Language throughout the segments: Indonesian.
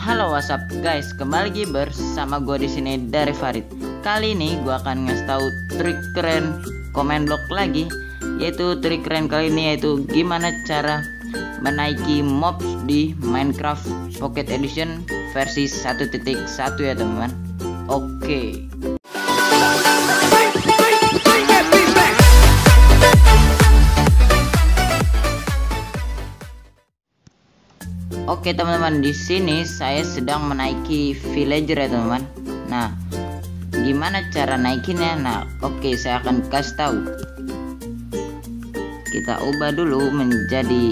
Halo WhatsApp guys, kembali lagi bersama gue di sini dari Farid. Kali ini gue akan ngasih tahu trik keren comment block lagi, yaitu trik keren kali ini yaitu gimana cara menaiki mobs di Minecraft Pocket Edition versi 1.1 ya teman-teman. Oke. Oke teman-teman, di sini saya sedang menaiki villager ya teman-teman. Nah, gimana cara naikinnya? Nah, oke, saya akan kasih tahu. Kita ubah dulu menjadi,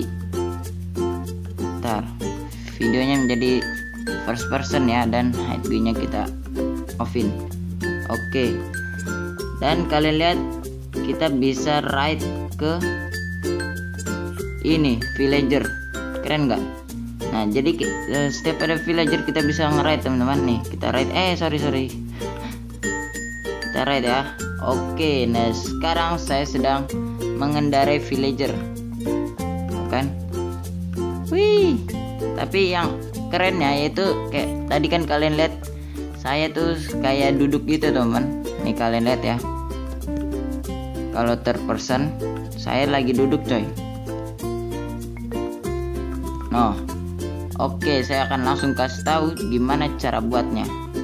videonya menjadi first person ya, dan hide view-nya kita offin. Oke. Dan kalian lihat kita bisa right ke ini villager, keren nggak? Nah, jadi setiap ada villager kita bisa nge-raid teman-teman. Nih, kita raid. Sorry. Kita raid ya. Oke, nah sekarang saya sedang mengendarai villager. Bukan? Wih. Tapi yang kerennya yaitu kayak tadi kan kalian lihat saya tuh kayak duduk gitu, teman. Nih kalian lihat ya. Kalau third person, saya lagi duduk, coy. Noh. Oke, saya akan langsung kasih tahu gimana cara buatnya.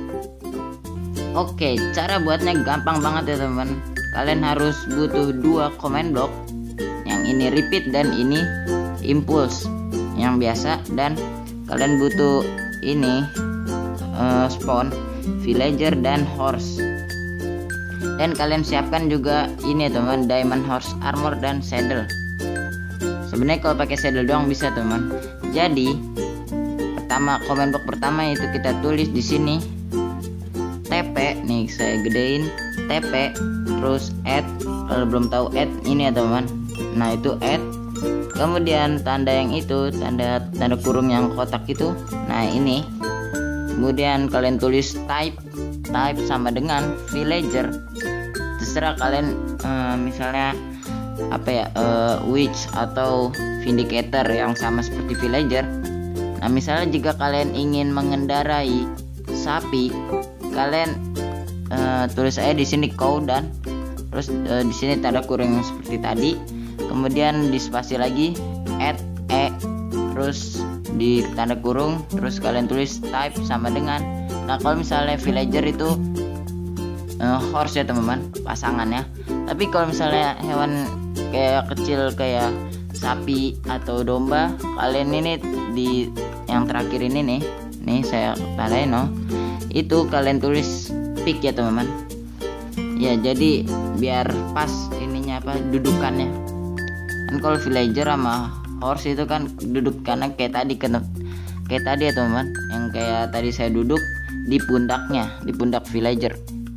Oke, cara buatnya gampang banget ya teman. Kalian harus butuh 2 comment block. Yang ini repeat dan ini impulse yang biasa, dan kalian butuh ini spawn, villager dan horse. Dan kalian siapkan juga ini ya teman, diamond horse armor dan saddle. Sebenarnya kalau pakai saddle doang bisa teman. Jadi comment block pertama itu kita tulis di sini TP, nih saya gedein TP, terus add. Kalau belum tahu add ini ya teman, nah itu add, kemudian tanda yang itu tanda kurung yang kotak itu, nah ini, kemudian kalian tulis type sama dengan villager. Terserah kalian misalnya apa ya, witch atau vindicator yang sama seperti villager. Nah, misalnya jika kalian ingin mengendarai sapi, kalian tulis aja di sini cow, dan terus di sini tanda kurung seperti tadi, kemudian di spasi lagi add terus di tanda kurung, terus kalian tulis type sama dengan. Nah, kalau misalnya villager itu horse ya teman-teman, pasangannya. Tapi kalau misalnya hewan kayak kecil kayak sapi atau domba, kalian ini di yang terakhir ini nih saya tandain itu kalian tulis pick ya teman-teman ya, jadi biar pas ininya apa dudukannya. Kan kalau villager sama horse itu kan duduk karena kayak tadi ya teman-teman, yang kayak tadi saya duduk di pundaknya, di pundak villager.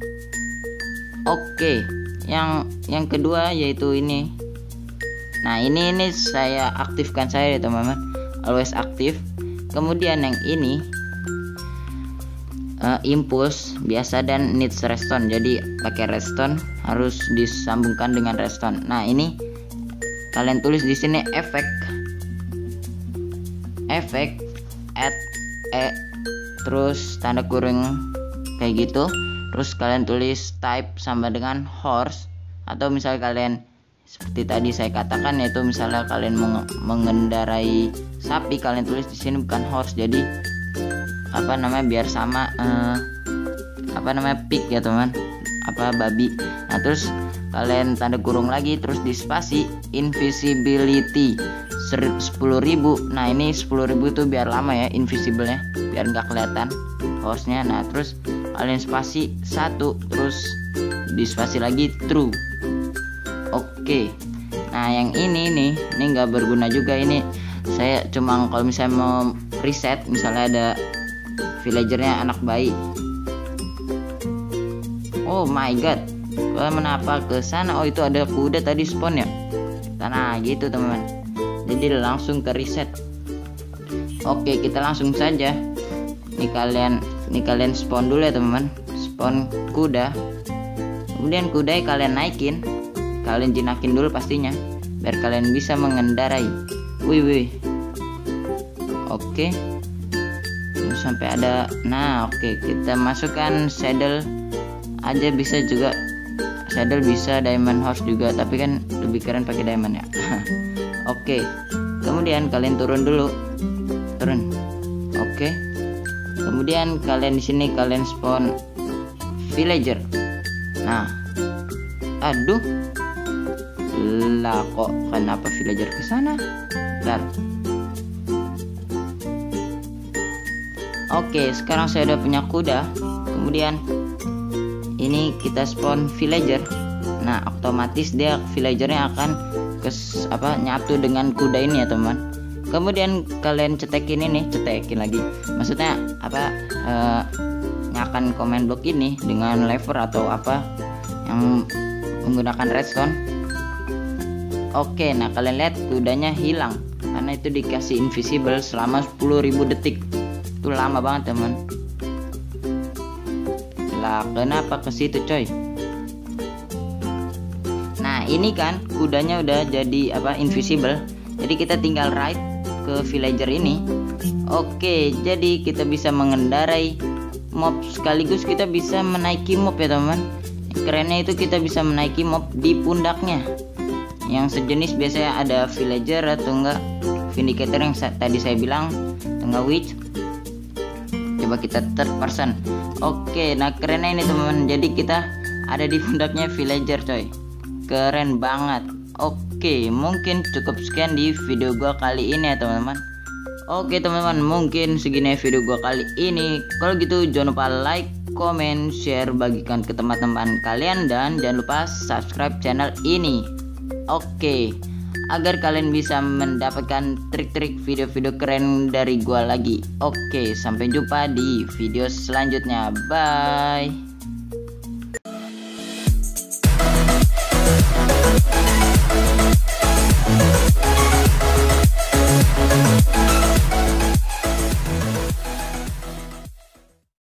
Oke, yang kedua yaitu ini. Nah, ini saya aktifkan saya ya teman-teman, always aktif. Kemudian yang ini impulse biasa dan needs redstone, jadi pakai redstone, harus disambungkan dengan redstone. Nah, ini kalian tulis di sini efek add terus tanda kurung kayak gitu, terus kalian tulis type sama dengan horse, atau misalnya kalian seperti tadi saya katakan, yaitu misalnya kalian mengendarai sapi, kalian tulis di sini bukan horse, jadi biar sama pig ya teman, babi. Nah, terus kalian tanda kurung lagi, terus di spasi invisibility 10.000. Nah, ini 10.000 itu biar lama ya invisible-nya, biar nggak kelihatan horse-nya. Nah, terus kalian spasi 1, terus di spasi lagi true. Oke. Nah, yang ini nggak berguna juga. Ini saya cuma kalau misalnya mau reset, misalnya ada villagernya anak bayi. Oh my god, kenapa ke sana? Oh, itu ada kuda tadi spawn ya. Nah, gitu teman-teman, jadi langsung ke reset. Oke, kita langsung saja. Nih kalian spawn dulu ya teman-teman, spawn kuda. Kemudian kuda kalian naikin, kalian jinakin dulu pastinya, biar kalian bisa mengendarai. Wih. Oke. sampai ada. Nah oke, kita masukkan saddle aja, bisa juga saddle, bisa diamond horse juga, tapi kan lebih keren pakai diamond ya. Oke, kemudian kalian turun dulu, turun. Oke, kemudian kalian di sini kalian spawn villager. Nah, aduh, lah kok kenapa villager ke sana? Bentar. Oke, sekarang saya udah punya kuda. Kemudian ini kita spawn villager. Nah, otomatis dia villagernya akan nyatu dengan kuda ini ya teman. Kemudian kalian cetekin ini, cetekin lagi. Maksudnya nyalakan command block ini dengan lever atau apa yang menggunakan redstone. Oke, nah kalian lihat kudanya hilang karena itu dikasih invisible selama 10.000 detik. Itu lama banget teman. Lah kenapa ke situ coy? Nah ini kan kudanya udah jadi invisible, jadi kita tinggal ride ke villager ini. Oke, jadi kita bisa mengendarai mob sekaligus kita bisa menaiki mob ya teman. Kerennya itu kita bisa menaiki mob di pundaknya, yang sejenis biasanya ada villager atau enggak vindicator yang tadi saya bilang, atau enggak witch. Coba kita third person. Oke, nah kerennya ini teman, jadi kita ada di pundaknya villager coy, keren banget. Oke, mungkin cukup sekian di video gua kali ini ya teman-teman. Oke teman-teman, mungkin segini video gua kali ini. Kalau gitu jangan lupa like, comment, share, bagikan ke teman-teman kalian, dan jangan lupa subscribe channel ini. Oke, agar kalian bisa mendapatkan trik-trik video-video keren dari gua lagi. Oke, sampai jumpa di video selanjutnya. Bye.